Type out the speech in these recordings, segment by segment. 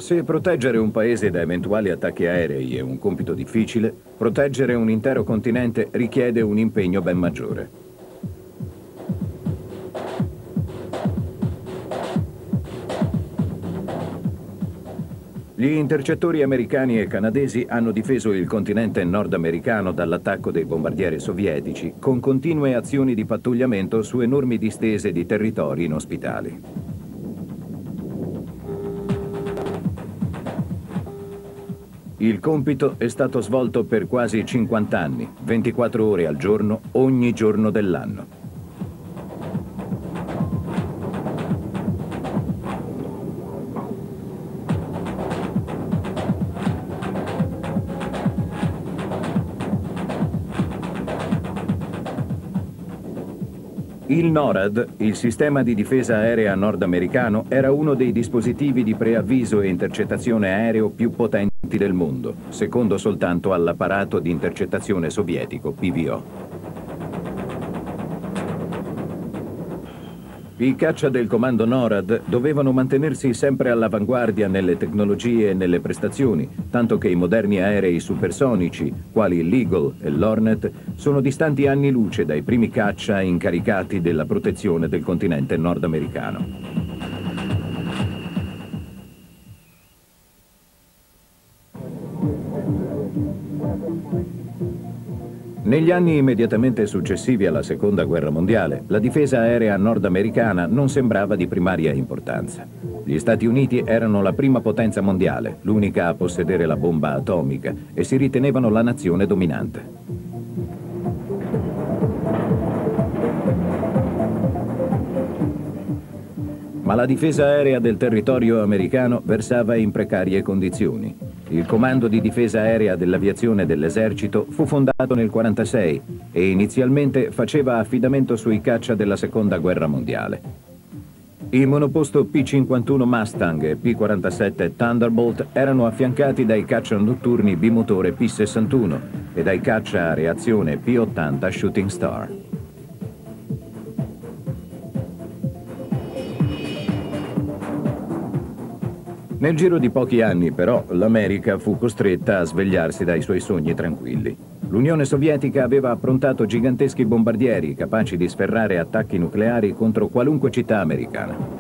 Se proteggere un paese da eventuali attacchi aerei è un compito difficile, proteggere un intero continente richiede un impegno ben maggiore. Gli intercettori americani e canadesi hanno difeso il continente nordamericano dall'attacco dei bombardieri sovietici con continue azioni di pattugliamento su enormi distese di territori inospitali. Il compito è stato svolto per quasi 50 anni, 24 ore al giorno, ogni giorno dell'anno. Il NORAD, il sistema di difesa aerea nordamericano, era uno dei dispositivi di preavviso e intercettazione aereo più potenti del mondo, secondo soltanto all'apparato di intercettazione sovietico PVO. I caccia del comando NORAD dovevano mantenersi sempre all'avanguardia nelle tecnologie e nelle prestazioni, tanto che i moderni aerei supersonici, quali l'Eagle e l'Hornet, sono distanti anni luce dai primi caccia incaricati della protezione del continente nordamericano. Negli anni immediatamente successivi alla Seconda Guerra Mondiale, la difesa aerea nordamericana non sembrava di primaria importanza. Gli Stati Uniti erano la prima potenza mondiale, l'unica a possedere la bomba atomica, e si ritenevano la nazione dominante. Ma la difesa aerea del territorio americano versava in precarie condizioni. Il Comando di Difesa Aerea dell'Aviazione dell'Esercito fu fondato nel 1946 e inizialmente faceva affidamento sui caccia della Seconda Guerra Mondiale. I monoposto P-51 Mustang e P-47 Thunderbolt erano affiancati dai caccia notturni bimotore P-61 e dai caccia a reazione P-80 Shooting Star. Nel giro di pochi anni, però, l'America fu costretta a svegliarsi dai suoi sogni tranquilli. L'Unione Sovietica aveva approntato giganteschi bombardieri capaci di sferrare attacchi nucleari contro qualunque città americana.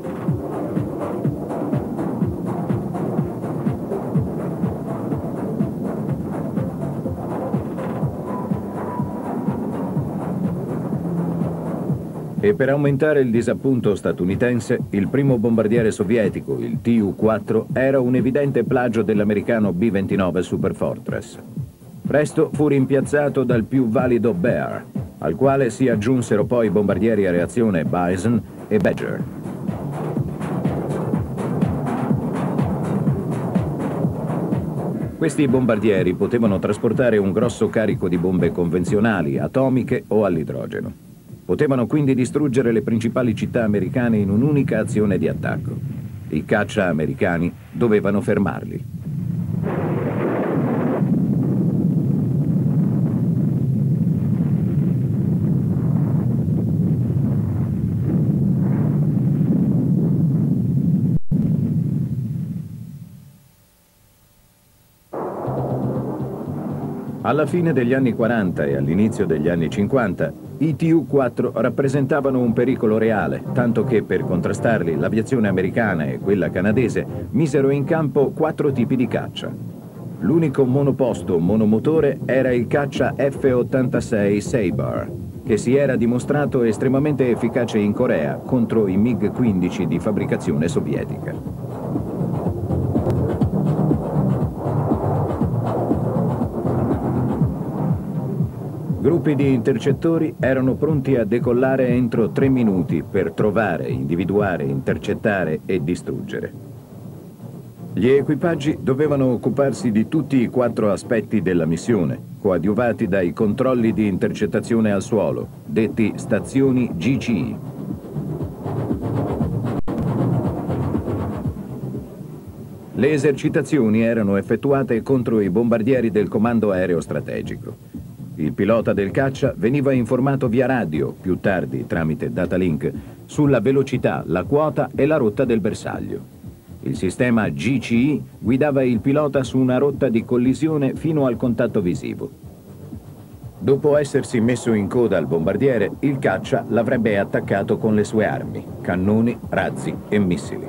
E per aumentare il disappunto statunitense, il primo bombardiere sovietico, il Tu-4, era un evidente plagio dell'americano B-29 Superfortress. Presto fu rimpiazzato dal più valido Bear, al quale si aggiunsero poi bombardieri a reazione Bison e Badger. Questi bombardieri potevano trasportare un grosso carico di bombe convenzionali, atomiche o all'idrogeno. Potevano quindi distruggere le principali città americane in un'unica azione di attacco. I caccia americani dovevano fermarli. Alla fine degli anni 40 e all'inizio degli anni 50, i Tu-4 rappresentavano un pericolo reale, tanto che per contrastarli l'aviazione americana e quella canadese misero in campo 4 tipi di caccia. L'unico monoposto monomotore era il caccia F-86 Sabre, che si era dimostrato estremamente efficace in Corea contro i MiG-15 di fabbricazione sovietica. Gruppi di intercettori erano pronti a decollare entro 3 minuti per trovare, individuare, intercettare e distruggere. Gli equipaggi dovevano occuparsi di tutti i 4 aspetti della missione, coadiuvati dai controlli di intercettazione al suolo, detti stazioni GCI. Le esercitazioni erano effettuate contro i bombardieri del Comando Aereo Strategico. Il pilota del caccia veniva informato via radio, più tardi tramite datalink, sulla velocità, la quota e la rotta del bersaglio. Il sistema GCI guidava il pilota su una rotta di collisione fino al contatto visivo. Dopo essersi messo in coda al bombardiere, il caccia l'avrebbe attaccato con le sue armi, cannoni, razzi e missili.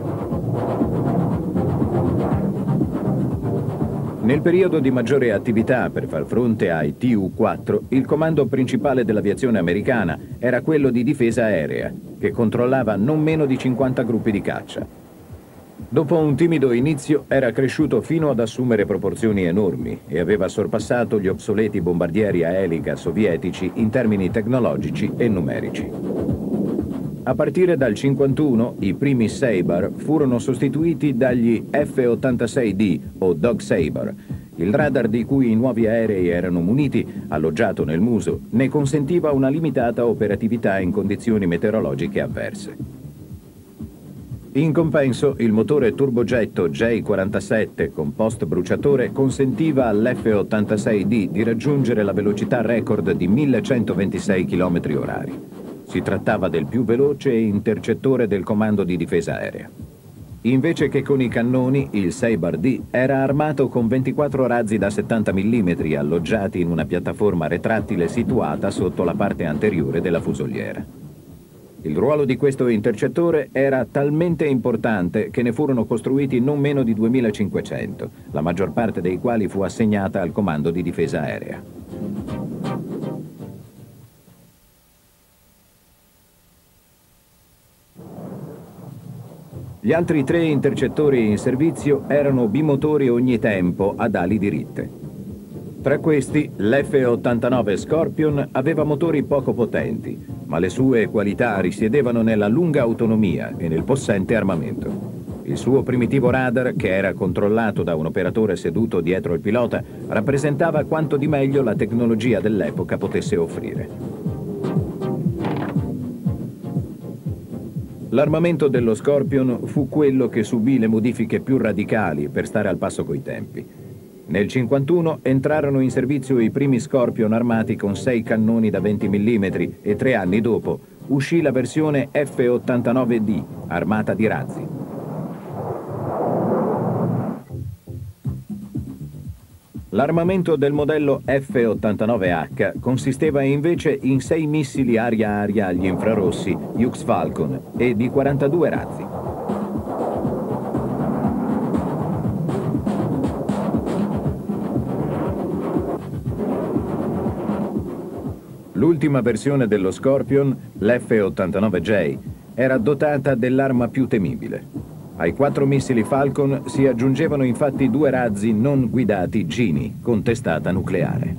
Nel periodo di maggiore attività per far fronte ai Tu-4, il comando principale dell'aviazione americana era quello di difesa aerea, che controllava non meno di 50 gruppi di caccia. Dopo un timido inizio era cresciuto fino ad assumere proporzioni enormi e aveva sorpassato gli obsoleti bombardieri a elica sovietici in termini tecnologici e numerici. A partire dal 1951 i primi Sabre furono sostituiti dagli F-86D o Dog Sabre. Il radar di cui i nuovi aerei erano muniti, alloggiato nel muso, ne consentiva una limitata operatività in condizioni meteorologiche avverse. In compenso, il motore turbogetto J47 con post bruciatore consentiva all'F-86D di raggiungere la velocità record di 1126 km/h. Si trattava del più veloce intercettore del comando di difesa aerea. Invece che con i cannoni, il Sabre-D era armato con 24 razzi da 70 mm alloggiati in una piattaforma retrattile situata sotto la parte anteriore della fusoliera. Il ruolo di questo intercettore era talmente importante che ne furono costruiti non meno di 2500, la maggior parte dei quali fu assegnata al comando di difesa aerea. Gli altri 3 intercettori in servizio erano bimotori ogni tempo ad ali diritte. Tra questi, l'F-89 Scorpion aveva motori poco potenti, ma le sue qualità risiedevano nella lunga autonomia e nel possente armamento. Il suo primitivo radar, che era controllato da un operatore seduto dietro il pilota, rappresentava quanto di meglio la tecnologia dell'epoca potesse offrire. L'armamento dello Scorpion fu quello che subì le modifiche più radicali per stare al passo coi tempi. Nel 1951 entrarono in servizio i primi Scorpion armati con 6 cannoni da 20 mm e 3 anni dopo uscì la versione F-89D, armata di razzi. L'armamento del modello F-89H consisteva invece in 6 missili aria-aria agli infrarossi Hughes Falcon e di 42 razzi. L'ultima versione dello Scorpion, l'F-89J, era dotata dell'arma più temibile. Ai 4 missili Falcon si aggiungevano infatti 2 razzi non guidati Gini con testata nucleare.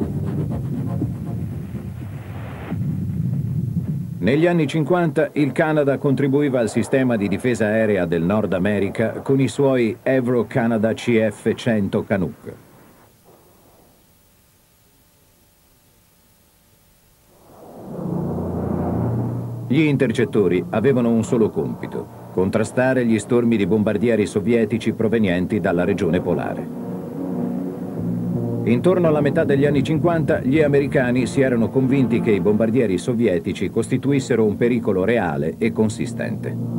Negli anni 50 il Canada contribuiva al sistema di difesa aerea del Nord America con i suoi Avro Canada CF-100 Canuck. Gli intercettori avevano un solo compito: contrastare gli stormi di bombardieri sovietici provenienti dalla regione polare. Intorno alla metà degli anni 50 gli americani si erano convinti che i bombardieri sovietici costituissero un pericolo reale e consistente.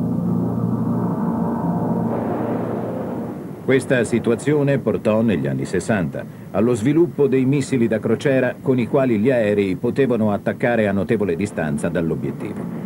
Questa situazione portò negli anni 60 allo sviluppo dei missili da crociera con i quali gli aerei potevano attaccare a notevole distanza dall'obiettivo.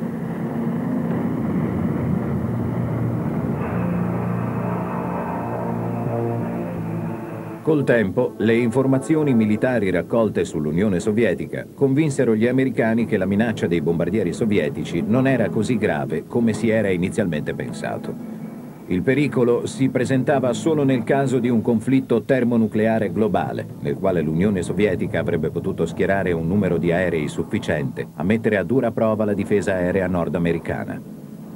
Col tempo, le informazioni militari raccolte sull'Unione Sovietica convinsero gli americani che la minaccia dei bombardieri sovietici non era così grave come si era inizialmente pensato. Il pericolo si presentava solo nel caso di un conflitto termonucleare globale, nel quale l'Unione Sovietica avrebbe potuto schierare un numero di aerei sufficiente a mettere a dura prova la difesa aerea nordamericana.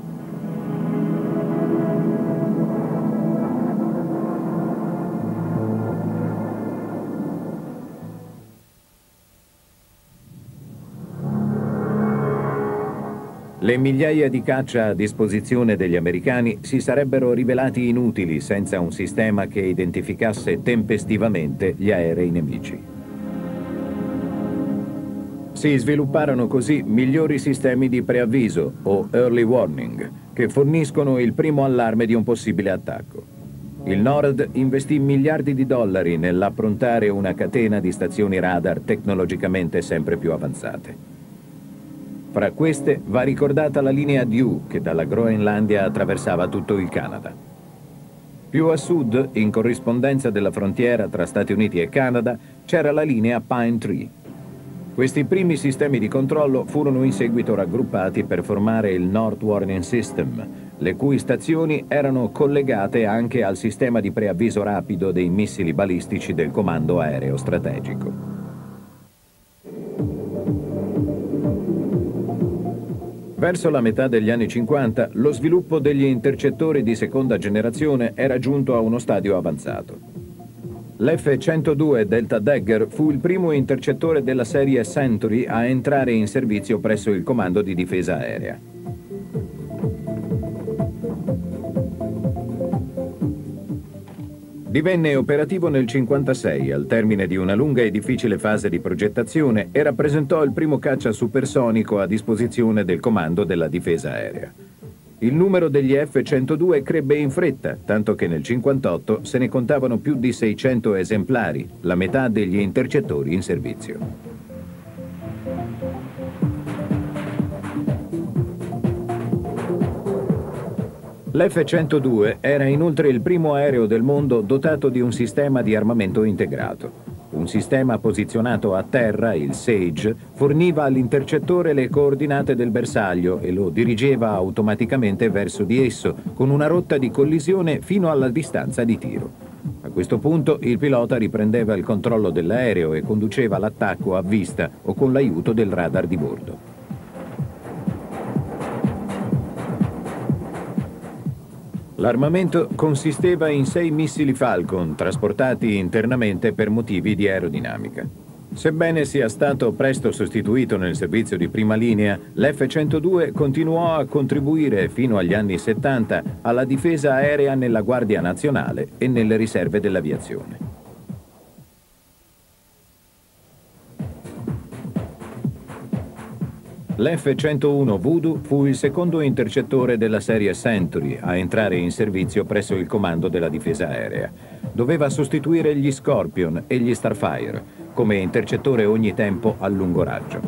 Le migliaia di caccia a disposizione degli americani si sarebbero rivelati inutili senza un sistema che identificasse tempestivamente gli aerei nemici. Si svilupparono così migliori sistemi di preavviso o early warning, che forniscono il primo allarme di un possibile attacco. Il Nord investì miliardi di dollari nell'approntare una catena di stazioni radar tecnologicamente sempre più avanzate. Fra queste va ricordata la linea Dew che dalla Groenlandia attraversava tutto il Canada. Più a sud, in corrispondenza della frontiera tra Stati Uniti e Canada, c'era la linea Pine Tree. Questi primi sistemi di controllo furono in seguito raggruppati per formare il North Warning System, le cui stazioni erano collegate anche al sistema di preavviso rapido dei missili balistici del Comando Aereo Strategico. Verso la metà degli anni 50, lo sviluppo degli intercettori di seconda generazione era giunto a uno stadio avanzato. L'F-102 Delta Dagger fu il primo intercettore della serie Century a entrare in servizio presso il Comando di Difesa Aerea. Divenne operativo nel 1956, al termine di una lunga e difficile fase di progettazione, e rappresentò il primo caccia supersonico a disposizione del Comando della Difesa Aerea. Il numero degli F-102 crebbe in fretta, tanto che nel 1958 se ne contavano più di 600 esemplari, la metà degli intercettori in servizio. L'F-102 era inoltre il primo aereo del mondo dotato di un sistema di armamento integrato. Un sistema posizionato a terra, il SAGE, forniva all'intercettore le coordinate del bersaglio e lo dirigeva automaticamente verso di esso, con una rotta di collisione fino alla distanza di tiro. A questo punto il pilota riprendeva il controllo dell'aereo e conduceva l'attacco a vista o con l'aiuto del radar di bordo. L'armamento consisteva in 6 missili Falcon, trasportati internamente per motivi di aerodinamica. Sebbene sia stato presto sostituito nel servizio di prima linea, l'F-102 continuò a contribuire fino agli anni 70 alla difesa aerea nella Guardia Nazionale e nelle riserve dell'aviazione. L'F-101 Voodoo fu il secondo intercettore della serie Century a entrare in servizio presso il Comando della Difesa Aerea. Doveva sostituire gli Scorpion e gli Starfire come intercettore ogni tempo a lungo raggio.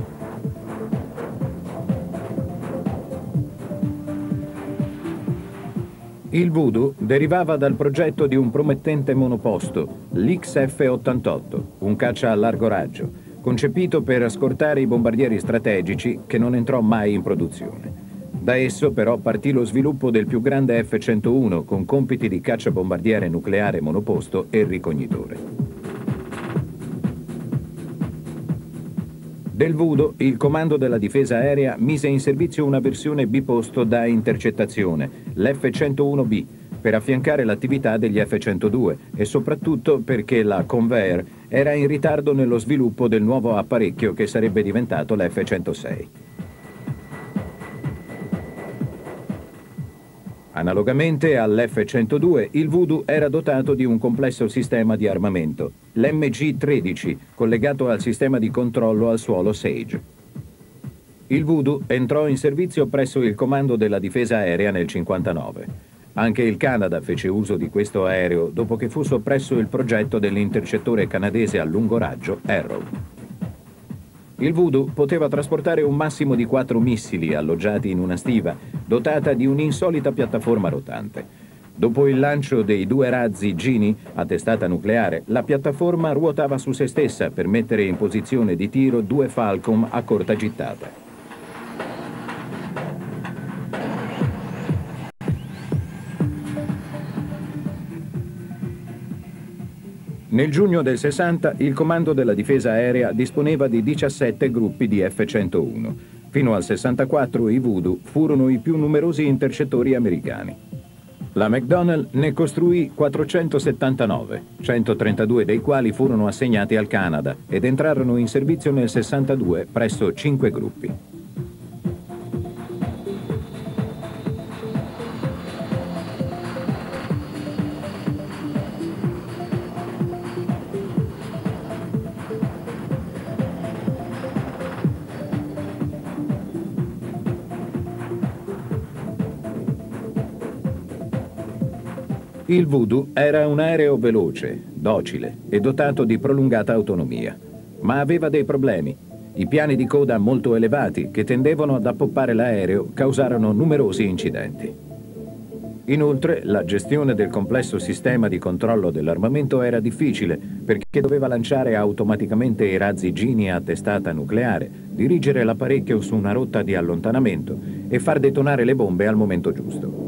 Il Voodoo derivava dal progetto di un promettente monoposto, l'XF-88, un caccia a largo raggio, concepito per scortare i bombardieri strategici che non entrò mai in produzione. Da esso però partì lo sviluppo del più grande F-101 con compiti di cacciabombardiere nucleare monoposto e ricognitore. Del Voodoo, il Comando della Difesa Aerea mise in servizio una versione biposto da intercettazione, l'F-101B, per affiancare l'attività degli F-102 e soprattutto perché la Convair era in ritardo nello sviluppo del nuovo apparecchio che sarebbe diventato l'F-106. Analogamente all'F-102, il Voodoo era dotato di un complesso sistema di armamento, l'MG-13, collegato al sistema di controllo al suolo SAGE. Il Voodoo entrò in servizio presso il Comando della Difesa Aerea nel 1959. Anche il Canada fece uso di questo aereo dopo che fu soppresso il progetto dell'intercettore canadese a lungo raggio Arrow. Il Voodoo poteva trasportare un massimo di 4 missili alloggiati in una stiva, dotata di un'insolita piattaforma rotante. Dopo il lancio dei 2 razzi Genie a testata nucleare, la piattaforma ruotava su se stessa per mettere in posizione di tiro 2 Falcon a corta gittata. Nel giugno del 60 il Comando della Difesa Aerea disponeva di 17 gruppi di F-101. Fino al 64 i Voodoo furono i più numerosi intercettori americani. La McDonnell ne costruì 479, 132 dei quali furono assegnati al Canada ed entrarono in servizio nel 62 presso 5 gruppi. Il Voodoo era un aereo veloce, docile e dotato di prolungata autonomia, ma aveva dei problemi. I piani di coda molto elevati che tendevano ad appoppare l'aereo causarono numerosi incidenti. Inoltre, la gestione del complesso sistema di controllo dell'armamento era difficile perché doveva lanciare automaticamente i razzi Gini a testata nucleare, dirigere l'apparecchio su una rotta di allontanamento e far detonare le bombe al momento giusto.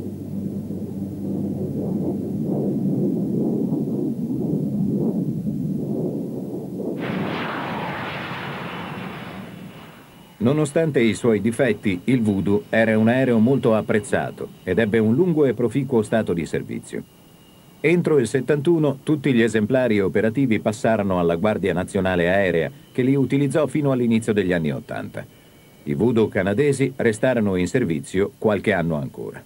Nonostante i suoi difetti, il Voodoo era un aereo molto apprezzato ed ebbe un lungo e proficuo stato di servizio. Entro il 71 tutti gli esemplari operativi passarono alla Guardia Nazionale Aerea, che li utilizzò fino all'inizio degli anni 80. I Voodoo canadesi restarono in servizio qualche anno ancora.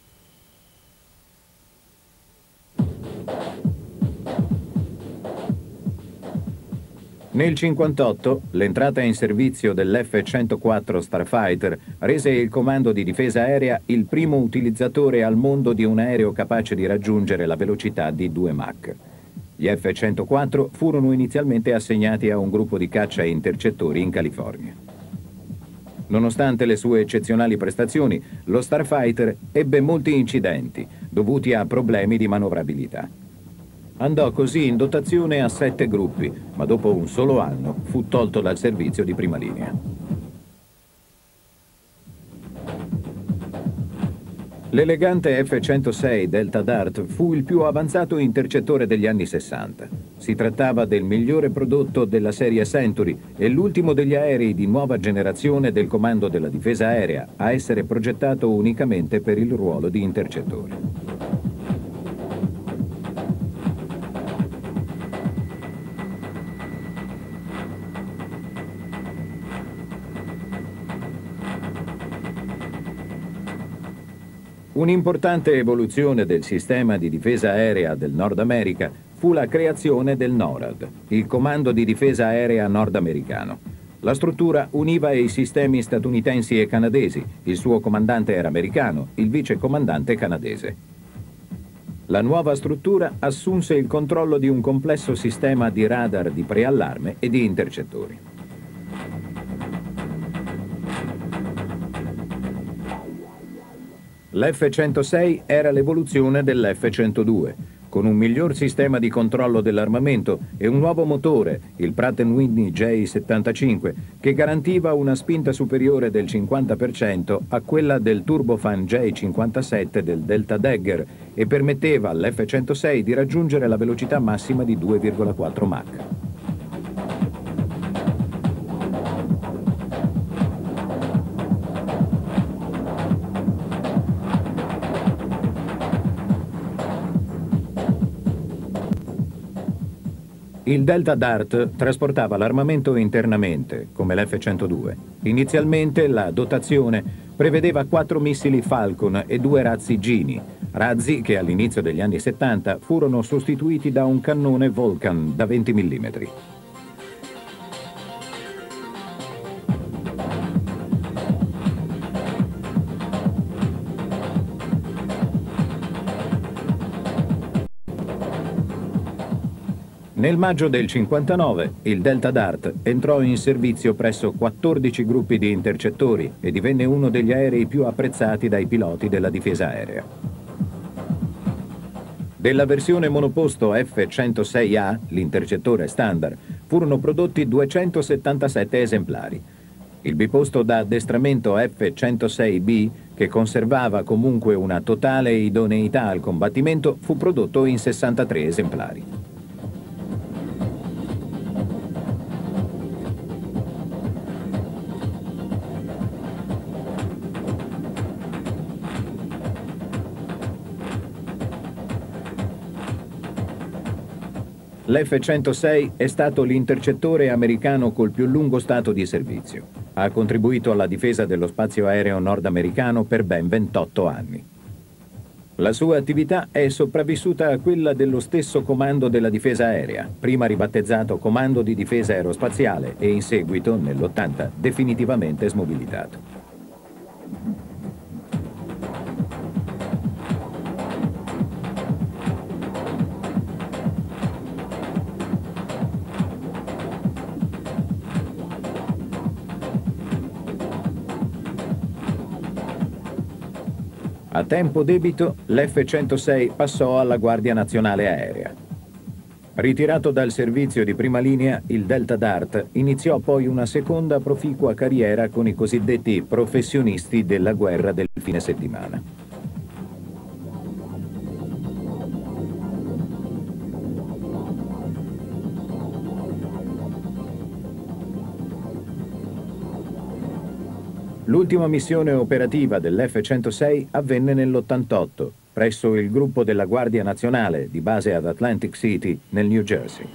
Nel 1958 l'entrata in servizio dell'F-104 Starfighter rese il comando di difesa aerea il primo utilizzatore al mondo di un aereo capace di raggiungere la velocità di 2 Mach. Gli F-104 furono inizialmente assegnati a un gruppo di caccia e intercettori in California. Nonostante le sue eccezionali prestazioni, lo Starfighter ebbe molti incidenti dovuti a problemi di manovrabilità. Andò così in dotazione a 7 gruppi, ma dopo un solo anno fu tolto dal servizio di prima linea. L'elegante F-106 Delta Dart fu il più avanzato intercettore degli anni 60. Si trattava del migliore prodotto della serie Century e l'ultimo degli aerei di nuova generazione del comando della difesa aerea a essere progettato unicamente per il ruolo di intercettore. Un'importante evoluzione del sistema di difesa aerea del Nord America fu la creazione del NORAD, il Comando di Difesa Aerea Nordamericano. La struttura univa i sistemi statunitensi e canadesi, il suo comandante era americano, il vice comandante canadese. La nuova struttura assunse il controllo di un complesso sistema di radar di preallarme e di intercettori. L'F-106 era l'evoluzione dell'F-102, con un miglior sistema di controllo dell'armamento e un nuovo motore, il Pratt & Whitney J75, che garantiva una spinta superiore del 50% a quella del turbofan J57 del Delta Dagger e permetteva all'F-106 di raggiungere la velocità massima di 2,4 Mach. Il Delta Dart trasportava l'armamento internamente, come l'F-102. Inizialmente la dotazione prevedeva 4 missili Falcon e 2 razzi Gini, razzi che all'inizio degli anni 70 furono sostituiti da un cannone Vulcan da 20 mm. Nel maggio del 59 il Delta Dart entrò in servizio presso 14 gruppi di intercettori e divenne uno degli aerei più apprezzati dai piloti della difesa aerea. Della versione monoposto F-106A, l'intercettore standard, furono prodotti 277 esemplari. Il biposto da addestramento F-106B, che conservava comunque una totale idoneità al combattimento, fu prodotto in 63 esemplari. L'F-106 è stato l'intercettore americano col più lungo stato di servizio. Ha contribuito alla difesa dello spazio aereo nordamericano per ben 28 anni. La sua attività è sopravvissuta a quella dello stesso Comando della Difesa Aerea, prima ribattezzato Comando di Difesa Aerospaziale e in seguito, nell'80, definitivamente smobilitato. A tempo debito, l'F-106 passò alla Guardia Nazionale Aerea. Ritirato dal servizio di prima linea, il Delta Dart iniziò poi una seconda proficua carriera con i cosiddetti professionisti della guerra del fine settimana. L'ultima missione operativa dell'F-106 avvenne nell'88, presso il gruppo della Guardia Nazionale di base ad Atlantic City, nel New Jersey.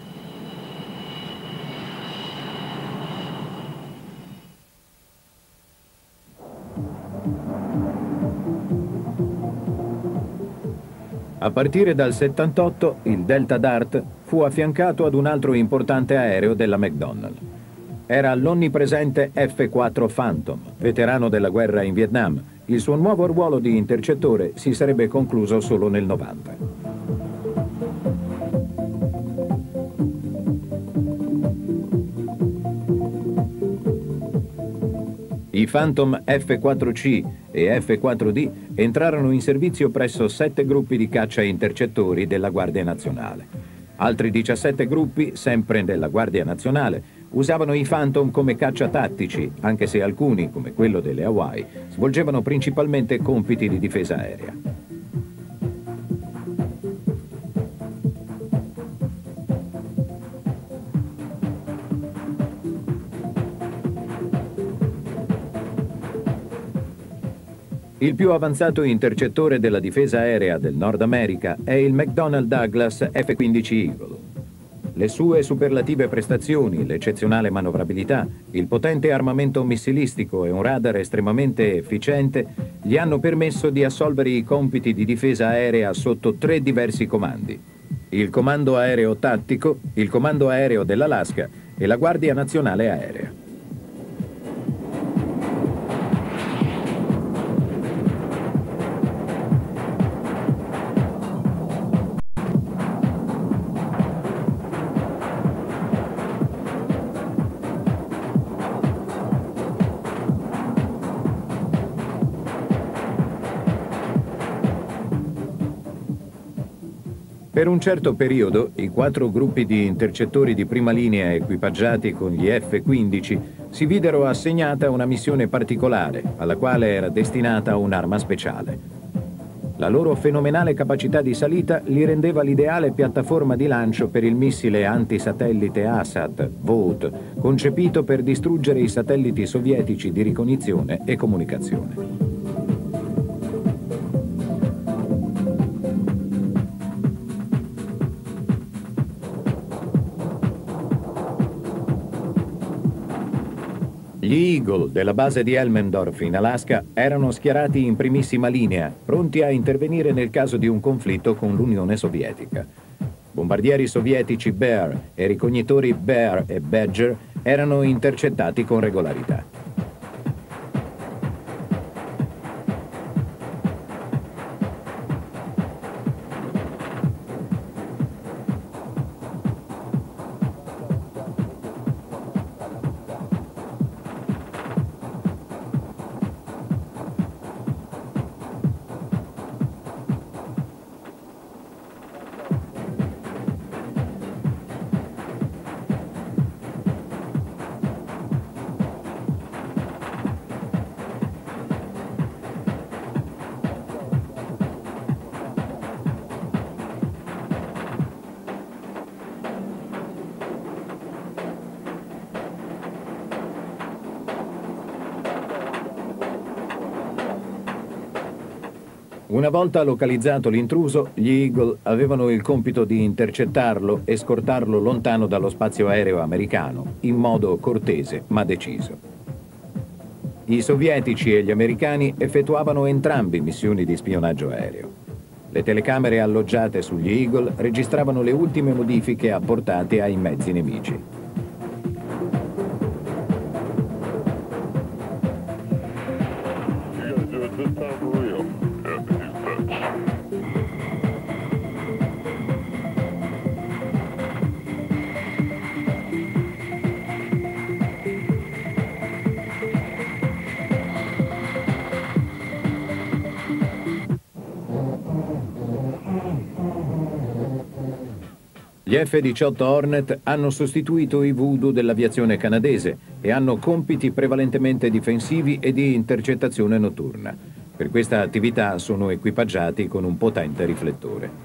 A partire dal 78, il Delta Dart fu affiancato ad un altro importante aereo della McDonnell. Era l'onnipresente F-4 Phantom, veterano della guerra in Vietnam. Il suo nuovo ruolo di intercettore si sarebbe concluso solo nel 90. I Phantom F-4C e F-4D entrarono in servizio presso 7 gruppi di caccia intercettori della Guardia Nazionale. Altri 17 gruppi, sempre della Guardia Nazionale, usavano i Phantom come cacciatattici, anche se alcuni, come quello delle Hawaii, svolgevano principalmente compiti di difesa aerea. Il più avanzato intercettore della difesa aerea del Nord America è il McDonnell Douglas F-15 Eagle. Le sue superlative prestazioni, l'eccezionale manovrabilità, il potente armamento missilistico e un radar estremamente efficiente gli hanno permesso di assolvere i compiti di difesa aerea sotto 3 diversi comandi: il Comando Aereo Tattico, il Comando Aereo dell'Alaska e la Guardia Nazionale Aerea. Per un certo periodo, i 4 gruppi di intercettori di prima linea equipaggiati con gli F-15 si videro assegnata una missione particolare, alla quale era destinata un'arma speciale. La loro fenomenale capacità di salita li rendeva l'ideale piattaforma di lancio per il missile antisatellite ASAT, VOT, concepito per distruggere i satelliti sovietici di ricognizione e comunicazione. Gli Eagle della base di Elmendorf in Alaska erano schierati in primissima linea, pronti a intervenire nel caso di un conflitto con l'Unione Sovietica. Bombardieri sovietici Bear e ricognitori Bear e Badger erano intercettati con regolarità. Una volta localizzato l'intruso, gli Eagle avevano il compito di intercettarlo e scortarlo lontano dallo spazio aereo americano, in modo cortese ma deciso. I sovietici e gli americani effettuavano entrambi missioni di spionaggio aereo. Le telecamere alloggiate sugli Eagle registravano le ultime modifiche apportate ai mezzi nemici. Gli F-18 Hornet hanno sostituito i Voodoo dell'aviazione canadese e hanno compiti prevalentemente difensivi e di intercettazione notturna. Per questa attività sono equipaggiati con un potente riflettore.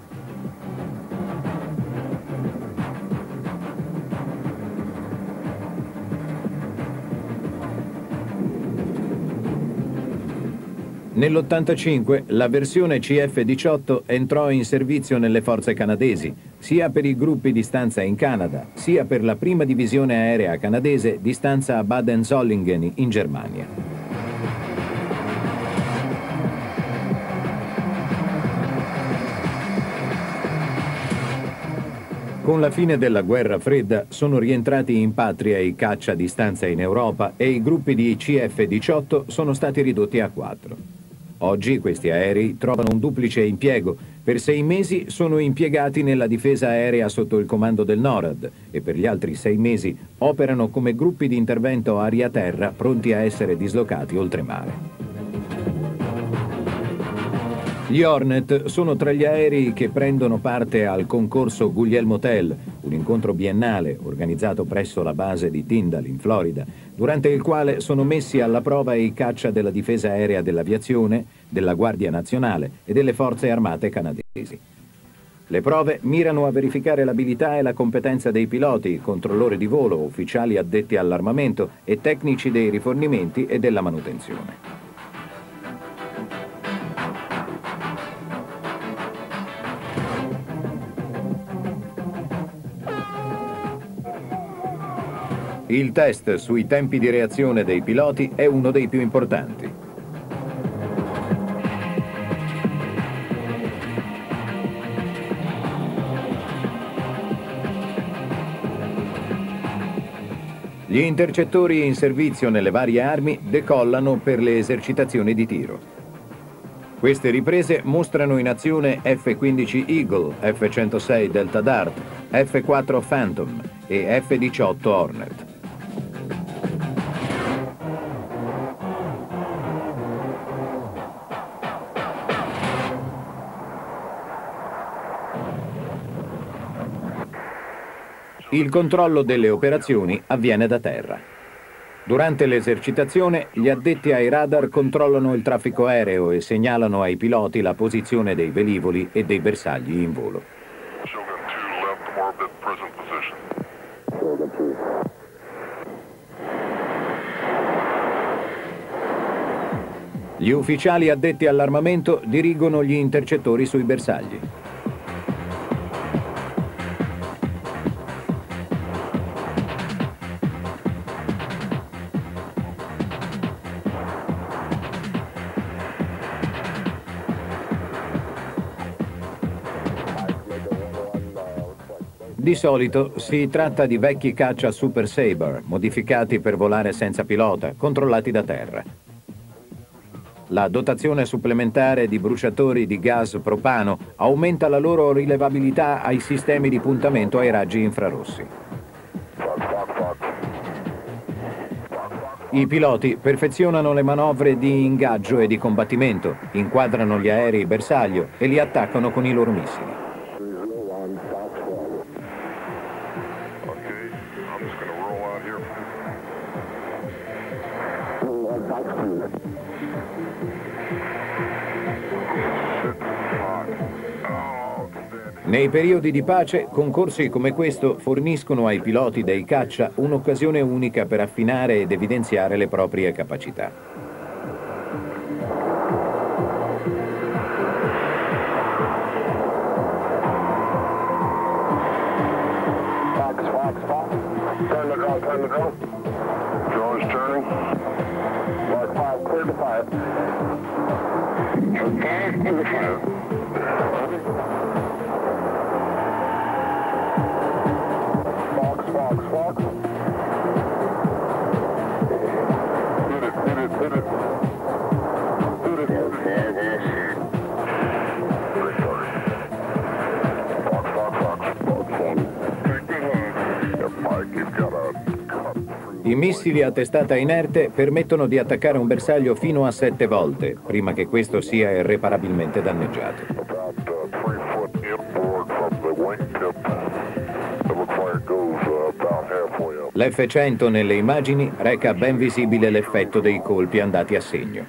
Nell'85 la versione CF-18 entrò in servizio nelle forze canadesi, sia per i gruppi di stanza in Canada, sia per la prima divisione aerea canadese di stanza a Baden-Sollingen in Germania. Con la fine della guerra fredda sono rientrati in patria i caccia di stanza in Europa e i gruppi di CF-18 sono stati ridotti a 4. Oggi questi aerei trovano un duplice impiego. Per 6 mesi sono impiegati nella difesa aerea sotto il comando del NORAD e per gli altri 6 mesi operano come gruppi di intervento aria-terra pronti a essere dislocati oltremare. Gli Hornet sono tra gli aerei che prendono parte al concorso Guglielmo Tell, un incontro biennale organizzato presso la base di Tyndall in Florida, durante il quale sono messi alla prova i caccia della difesa aerea dell'aviazione, della Guardia Nazionale e delle forze armate canadesi. Le prove mirano a verificare l'abilità e la competenza dei piloti, controllori di volo, ufficiali addetti all'armamento e tecnici dei rifornimenti e della manutenzione. Il test sui tempi di reazione dei piloti è uno dei più importanti. Gli intercettori in servizio nelle varie armi decollano per le esercitazioni di tiro. Queste riprese mostrano in azione F-15 Eagle, F-106 Delta Dart, F-4 Phantom e F-18 Hornet. Il controllo delle operazioni avviene da terra. Durante l'esercitazione, gli addetti ai radar controllano il traffico aereo e segnalano ai piloti la posizione dei velivoli e dei bersagli in volo. Gli ufficiali addetti all'armamento dirigono gli intercettori sui bersagli. Di solito si tratta di vecchi caccia Super Sabre, modificati per volare senza pilota, controllati da terra. La dotazione supplementare di bruciatori di gas propano aumenta la loro rilevabilità ai sistemi di puntamento ai raggi infrarossi. I piloti perfezionano le manovre di ingaggio e di combattimento, inquadrano gli aerei bersaglio e li attaccano con i loro missili. Nei periodi di pace, concorsi come questo forniscono ai piloti dei caccia un'occasione unica per affinare ed evidenziare le proprie capacità. I missili a testata inerte permettono di attaccare un bersaglio fino a 7 volte, prima che questo sia irreparabilmente danneggiato. L'F-100 nelle immagini reca ben visibile l'effetto dei colpi andati a segno.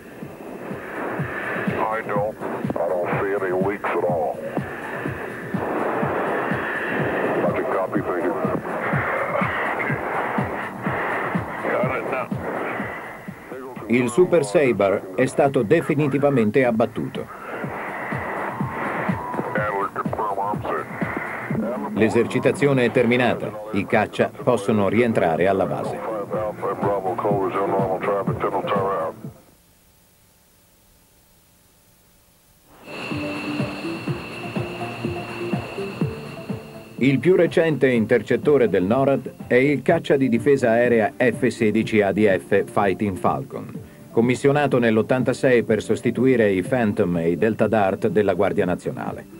Il Super Sabre è stato definitivamente abbattuto. L'esercitazione è terminata, i caccia possono rientrare alla base. Il più recente intercettore del NORAD è il caccia di difesa aerea F-16 ADF Fighting Falcon, commissionato nell'86 per sostituire i Phantom e i Delta Dart della Guardia Nazionale.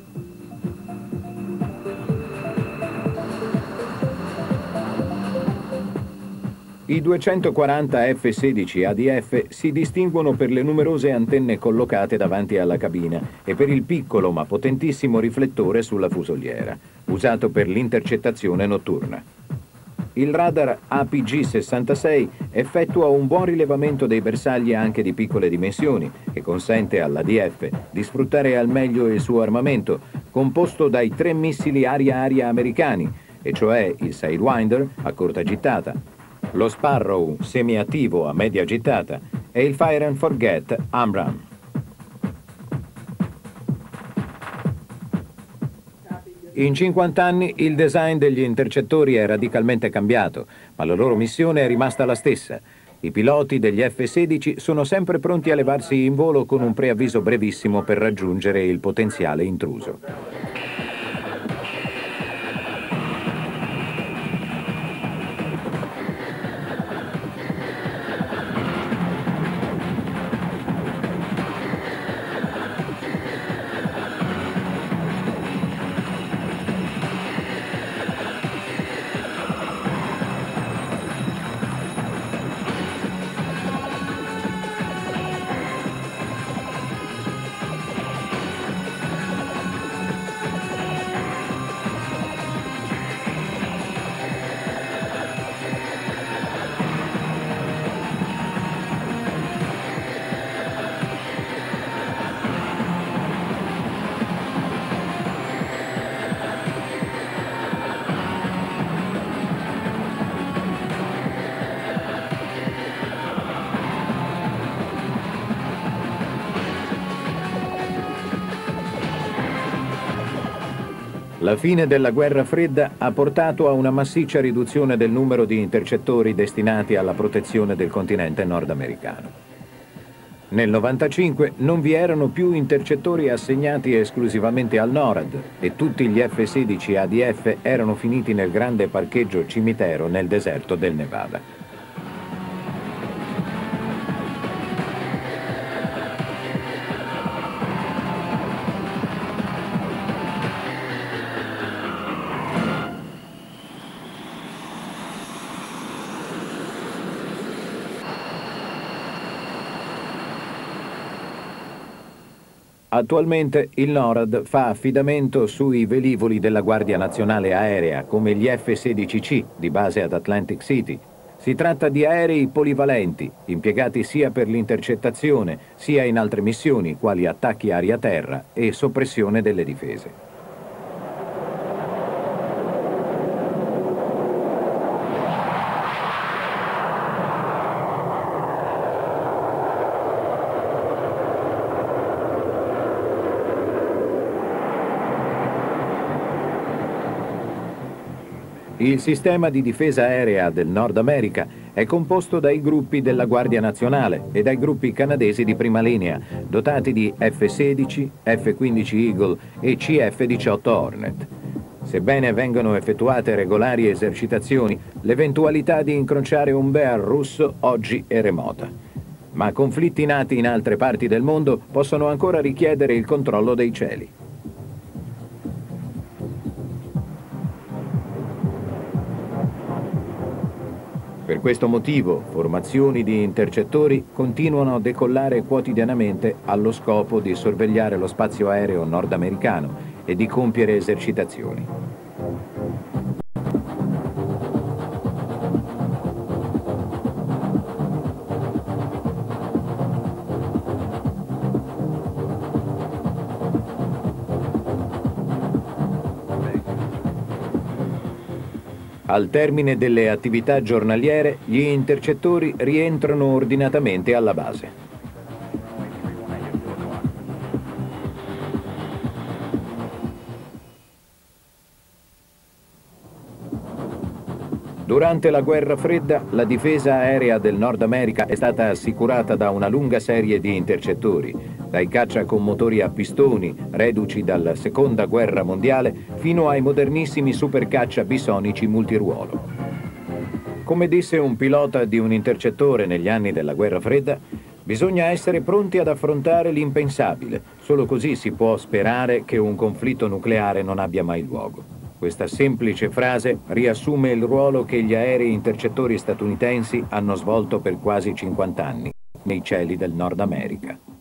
I 240 F-16 ADF si distinguono per le numerose antenne collocate davanti alla cabina e per il piccolo ma potentissimo riflettore sulla fusoliera, usato per l'intercettazione notturna. Il radar APG-66 effettua un buon rilevamento dei bersagli anche di piccole dimensioni e consente all'ADF di sfruttare al meglio il suo armamento, composto dai 3 missili aria-aria americani, e cioè il Sidewinder a corta gittata, lo Sparrow semiattivo a media gittata e il Fire and Forget AMRAAM. In 50 anni il design degli intercettori è radicalmente cambiato, ma la loro missione è rimasta la stessa. I piloti degli F-16 sono sempre pronti a levarsi in volo con un preavviso brevissimo per raggiungere il potenziale intruso. La fine della guerra fredda ha portato a una massiccia riduzione del numero di intercettori destinati alla protezione del continente nordamericano. Nel 1995 non vi erano più intercettori assegnati esclusivamente al NORAD e tutti gli F-16 ADF erano finiti nel grande parcheggio cimitero nel deserto del Nevada. Attualmente il NORAD fa affidamento sui velivoli della Guardia Nazionale Aerea, come gli F-16C di base ad Atlantic City. Si tratta di aerei polivalenti, impiegati sia per l'intercettazione, sia in altre missioni, quali attacchi aria-terra e soppressione delle difese. Il sistema di difesa aerea del Nord America è composto dai gruppi della Guardia Nazionale e dai gruppi canadesi di prima linea, dotati di F-16, F-15 Eagle e CF-18 Hornet. Sebbene vengano effettuate regolari esercitazioni, l'eventualità di incrociare un Bear russo oggi è remota. Ma conflitti nati in altre parti del mondo possono ancora richiedere il controllo dei cieli. Per questo motivo, formazioni di intercettori continuano a decollare quotidianamente allo scopo di sorvegliare lo spazio aereo nordamericano e di compiere esercitazioni. Al termine delle attività giornaliere, gli intercettori rientrano ordinatamente alla base. Durante la guerra fredda, la difesa aerea del Nord America è stata assicurata da una lunga serie di intercettori, dai caccia con motori a pistoni, reduci dalla Seconda Guerra Mondiale, fino ai modernissimi supercaccia bisonici multiruolo. Come disse un pilota di un intercettore negli anni della guerra fredda, bisogna essere pronti ad affrontare l'impensabile, solo così si può sperare che un conflitto nucleare non abbia mai luogo. Questa semplice frase riassume il ruolo che gli aerei intercettori statunitensi hanno svolto per quasi 50 anni nei cieli del Nord America.